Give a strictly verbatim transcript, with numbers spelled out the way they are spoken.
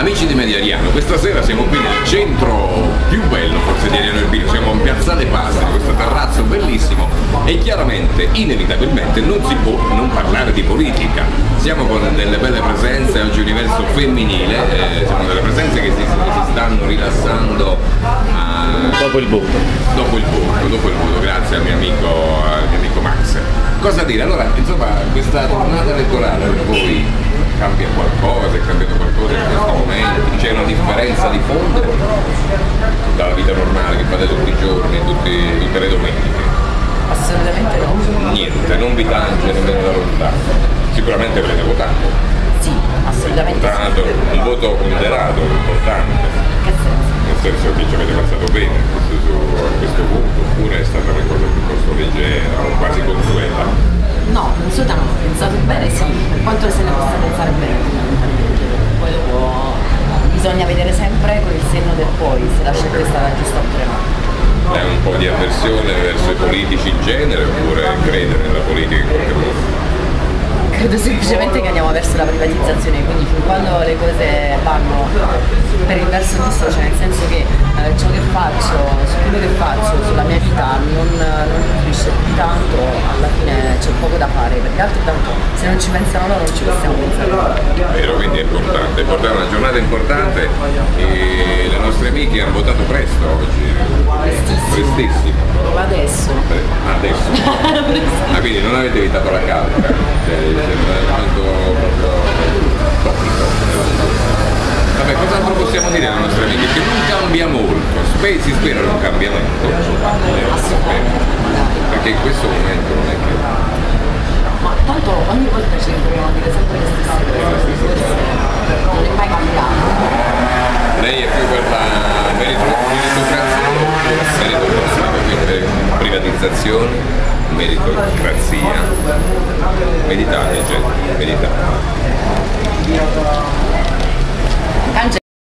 Amici di Mediariano, questa sera siamo qui nel centro più bello forse di Ariano Irpino, siamo in Piazzale Pastri, questo terrazzo bellissimo e chiaramente, inevitabilmente, non si può non parlare di politica. Siamo con delle belle presenze, oggi universo femminile, eh, sono delle presenze che si, si stanno rilassando a... dopo il voto. Dopo il voto, dopo il voto, grazie al mio amico, al mio amico Max. Cosa dire? Allora, insomma, questa tornata elettorale per voi cambia qualcosa, è cambiato qualcosa in questo momento? C'è una differenza di fondo dalla vita normale che fate tutti i giorni, tutti, tutte le domeniche? Assolutamente no. Niente, non vi tange nemmeno da lontano. Sicuramente avrete votato. Sì, assolutamente votato, sì. Un voto ponderato, importante. Che senso? Nel senso che ci avete pensato bene questo, su, a questo voto, oppure è stata una cosa piuttosto leggera o quasi consueta? No, consulta no, ho pensato bene sì, per quanto se ne possa pensare bene. Poi dopo bisogna vedere sempre con il senno del poi se la scelta è stata giusta oppure no. È un po' di avversione verso i politici in genere oppure crede nella politica in qualche modo? Credo semplicemente che andiamo verso la privatizzazione, quindi fin quando le cose vanno per il verso giusto, cioè nel senso che eh, ciò che faccio, su quello che faccio, sulla mia vita non, non influisce più di tanto, alla fine c'è poco da fare, perché altrettanto se non ci pensano loro non ci possiamo pensare noi. Vero, quindi è importante, è importante, una giornata importante e le nostre amiche hanno votato presto oggi. Prestissimo. Prestissimo. Ma adesso? Adesso. Ah, quindi non avete evitato la calca, cioè, tanto proprio topico. Vabbè, cos'altro possiamo dire alle nostre amiche? Che non cambia molto, Spe si spera in un cambiamento, perché in questo momento non è che... Ma tanto ogni volta ci ritroviamo a dire sempre le stesse cose, non è mai cambiato. Lei è più per la meritocrazia, meritocrazia, quindi privatizzazione, meritocrazia, meditate gente, meditate.